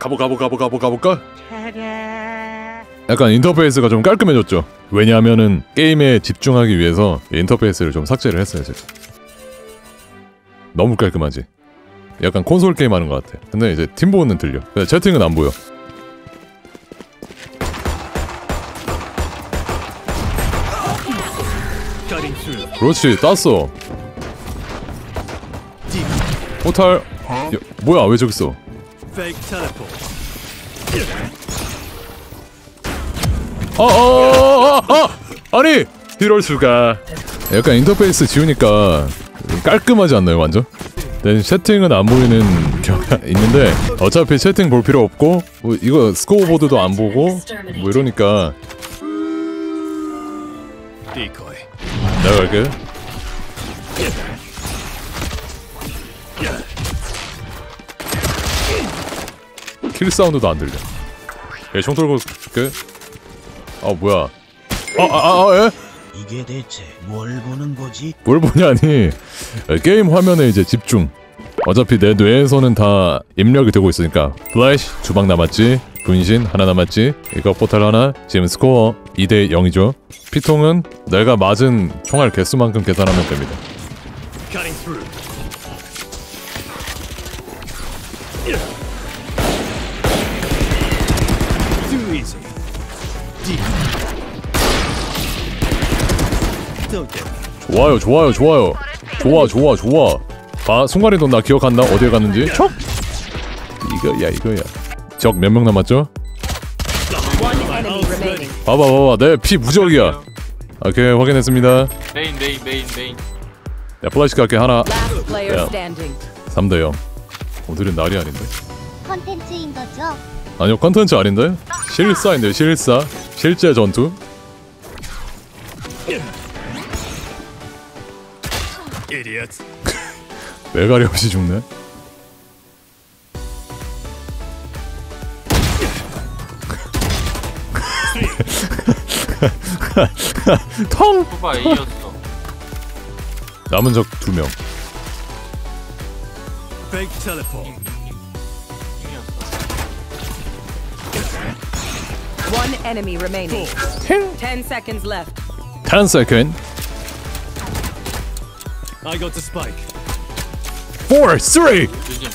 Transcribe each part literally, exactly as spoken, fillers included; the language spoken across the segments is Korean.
가보 가보 가보 가보 가볼까? 약간 인터페이스가 좀 깔끔해졌죠. 왜냐하면은 게임에 집중하기 위해서 인터페이스를 좀 삭제를 했어요 제가. 너무 깔끔하지. 약간 콘솔 게임 하는 것 같아. 근데 이제 팀보는 들려. 근데 채팅은 안 보여. 그렇지, 땄어. 포탈. 야, 뭐야, 왜 저기 있어? 아, 아, 아, 아, 아, 아니, 이럴 수가. 약간 인터페이스 지우니까 깔끔하지 않나요, 완전? 네, 채팅은 안 보이는 경우가 있는데 어차피 채팅 볼 필요 없고 뭐 이거 스코어보드도 안 보고 뭐 이러니까 내가 갈게. 킬 사운드도 안 들려. 얘 총 들고 줄게. 아 뭐야? 아아아 아, 에? 이게 대체 뭘 보는 거지? 뭘 보냐니? 게임 화면에 이제 집중. 어차피 내 뇌에서는 다 입력이 되고 있으니까. 플래시 두 방 남았지. 분신 하나 남았지. 이거 포탈 하나. 지금 스코어 이 대 영이죠. 피통은 내가 맞은 총알 개수만큼 계산하면 됩니다. 좋아요 좋아요 좋아요. 좋아 좋아 좋아. 아 순간이동 나 기억한다. 어디에 갔는지. 촉! 이거야 이거야. 적 몇 명 남았죠? 봐봐 봐봐 내 피 무적이야. 오케이 확인했습니다. 메인 메인 메인 메인. 야 플래시 갈게 하나. 야 삼 대 영. 오늘은 날이 아닌데? 컨텐츠인 거죠? 아니요 컨텐츠 아닌데? 실사인데 실사. 실제 전투. 외가리 없이 죽네. 통! 후바 A였어. 남은 적 두 명. One enemy remaining. Ten seconds left. ten second. I got the spike. four, three. 요즘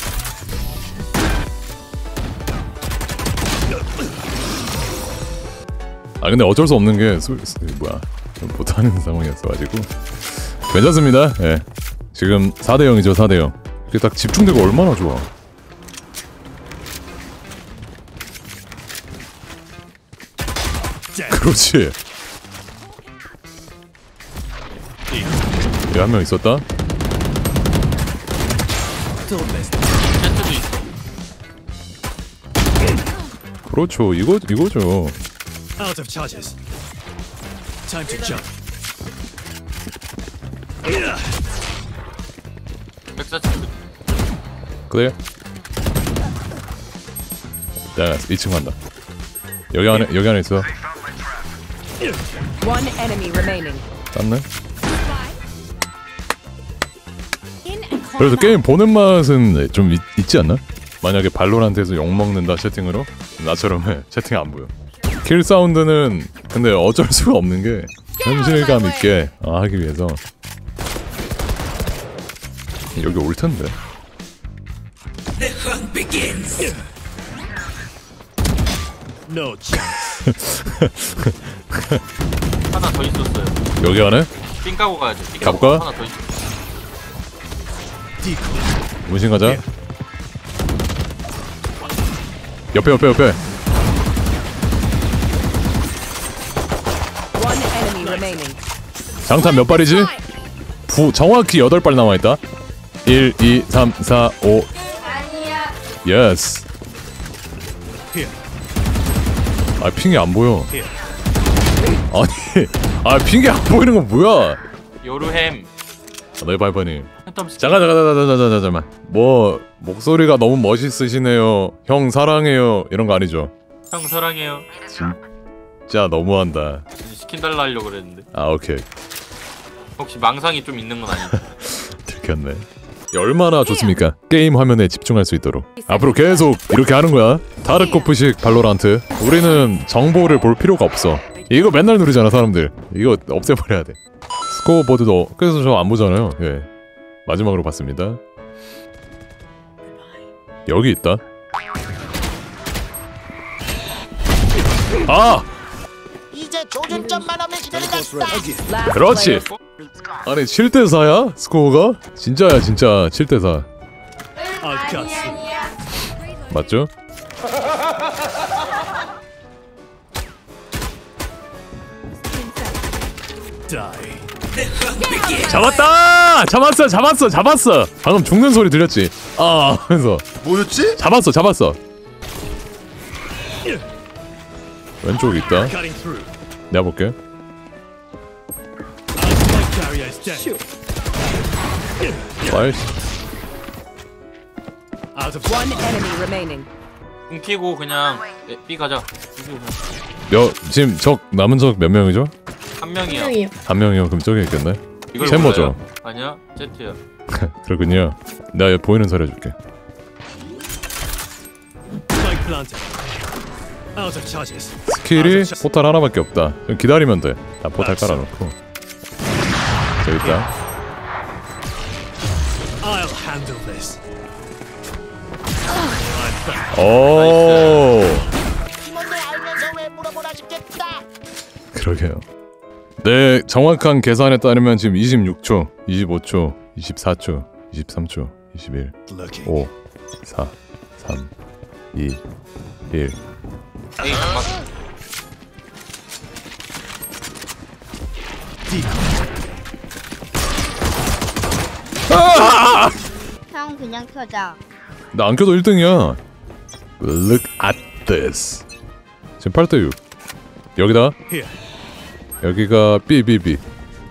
아 근데 어쩔 수 없는 게 수, 수, 뭐야 못하는 상황이었어가지고 괜찮습니다. 예. 지금 사 대 영이죠. 사 대 영. 이게 딱 집중되고 얼마나 좋아. 그렇지. 여기 한 명 있었다. 세트도 있어. 그렇죠. 이거 이거죠. Out of charges. Time to jump. 백사치. 그래. 야, 이 층 간다. 여기 안에 여기 안에 있어. One enemy remaining. 땄네. 그래서 게임 보는 맛은 좀 있, 있지 않나? 만약에 발로란트에서 욕 먹는다 채팅으로 나처럼 해. 채팅 안 보여. 킬 사운드는 근데 어쩔 수가 없는 게 현실감 있게 아, 하기 위해서 여기 올 텐데. No chance. 하나 더 있었어요. 여기 안에 삥 까고 가야지. 삥 가볼까? 까고 하나 더 있어. 문신 가자. 옆에 옆에 옆에. One enemy remaining. 장탄 몇 발이지? 부 정확히 여덟 발 남아 있다. 일, 이, 삼, 사, 오. 예스. 아 핑이 안 보여. 아니, 아 핑이 안 보이는 건 뭐야? 요루햄. 아, 네 발바님. 잠깐 잠깐 잠깐 잠깐 잠깐 잠깐만. 뭐 목소리가 너무 멋있으시네요. 형 사랑해요 이런 거 아니죠? 형 사랑해요. 진짜 너무한다. 스킨 달라 하려고 그랬는데. 아 오케이. 혹시 망상이 좀 있는 건 아니죠? 들켰네. 얼마나 좋습니까? 게임 화면에 집중할 수 있도록 앞으로 계속 이렇게 하는 거야. 타르코프식 발로란트. 우리는 정보를 볼 필요가 없어. 이거 맨날 누르잖아 사람들. 이거 없애버려야 돼. 스코어보드도 그래서 저 안 보잖아요. 예, 마지막으로 봤습니다. 여기 있다. 아! 이제 조준점만 하면 기다리다. Last 그렇지. player 아니 칠 대 사야? 스코어가? 진짜야 진짜 칠 대 사. I've got you. 맞죠? Die. 잡았다! 잡았어 잡았어 잡았어! 방금 죽는 소리 들렸지? 아 하면서 뭐였지? 잡았어 잡았어. 왼쪽에 있다. Cutting through. 내가 볼게. Our spike carrier is dead. 와이. Out of One enemy remaining. 움키고 그냥 네, B 가자. 몇 지금 적 남은 적 몇 명이죠? 한 명이요. 한 명이요. 그럼 저기 있겠네. 이걸 챔버죠? 몰라요? 아니야, 제트야. 그렇군요. 내가 여기 보이는 소리 해줄게. spike planted. Out of charges. 스킬이 포탈 하나밖에 없다. 좀 기다리면 돼. 나 포탈 깔아놓고. 저기 있다. I'll handle this. 오. 팀원들 알면서 왜 물어보나 싶겠다. 그러게요. 네, 정확한 계산에 따르면 지금 이십육 초, 이십오 초, 이십사 초, 이십삼 초, 이십일, Looking. 오, 사, 삼, 이, 일. A 잠깐. 형 그냥 켜자. 나 안 켜도 일 등이야. Look at this. 지금 팔 대 육. 여기다. Here. 여기가 B, B, B.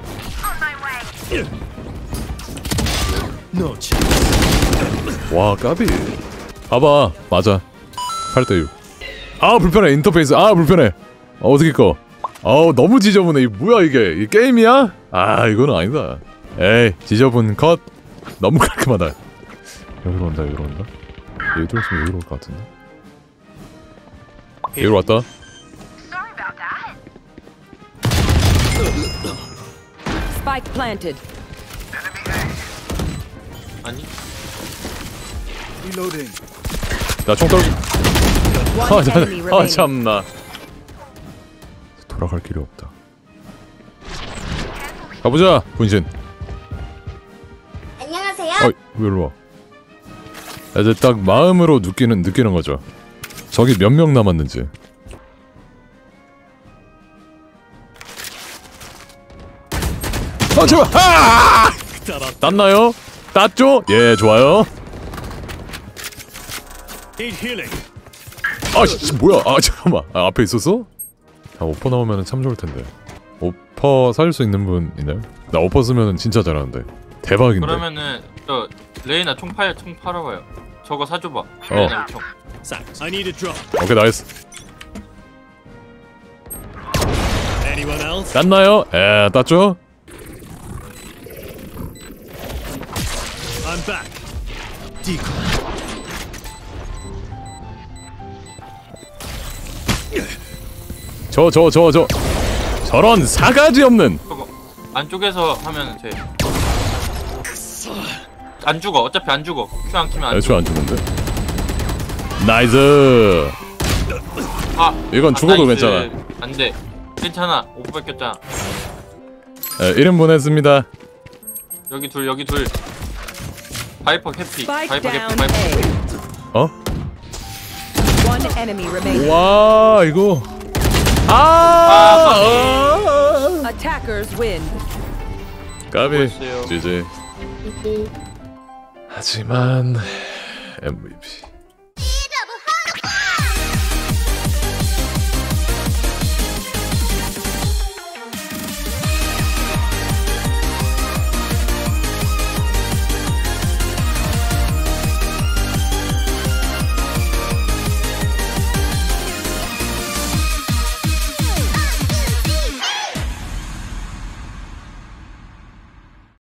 No chance. 와, 까비. 봐봐, 맞아. 팔 대 육. 아, 불편해. 인터페이스. 아, 불편해. 어, 어떻게 꺼? 아우, 너무 지저분해. 이 뭐야 이게? 이 게임이야? 아, 이거는 아니다. 에이, 지저분 컷. 너무 깔끔하다. 여기로 온다, 여기로 온다. 여기로 왔으면 여기로 올 것 같은데. 여기로 왔다. Spike planted. 아니? Reloading. 나 총 떨어지. 아, One 참, enemy 아, remaining. 참나. 돌아갈 길이 없다. 가보자, 분신. 안녕하세요. 어이, 왜 일로 와? 이제 딱 마음으로 느끼는 느끼는 거죠. 저기 몇 명 남았는지. 아, 제발! 아! 땄나요? 땄죠? 예, 좋아요. Need healing. 아, 씨, 뭐야? 아, 잠깐만. 아, 앞에 있었어? 아, 오퍼 나오면 참 좋을 텐데. 오퍼 살 수 있는 분 있나요? 나 오퍼 쓰면 진짜 잘하는데. 대박인데. 그러면은 저 레이나 총 팔, 총 팔아봐요. 저거 사줘봐. 레이나 총. Thanks. I need a drop. 오케이, 나이스. Anyone else? 땄나요? 에, 땄죠? I'm back. Decoy. 저, 저, 저, 저. 저런 사가지 없는. 저거 안쪽에서 하면 돼. 안 죽어. 어차피 안 죽어. 큐 안 키면 안 애초 죽어. 안 죽는데. 나이스. 아, 이건 아, 죽어도 나이스. 괜찮아. 안 돼. 괜찮아. 오버 뺏겼잖아. 에, 일 인분 했습니다. 여기 둘, 여기 둘. 바이퍼 캐피. Spike 바이퍼 캐피. down 바이퍼. A. 어? One enemy remaining. 와, 이거. 아! 아! Attackers win. 까비. 수고했어요. 지지. 하지만 엠브이피.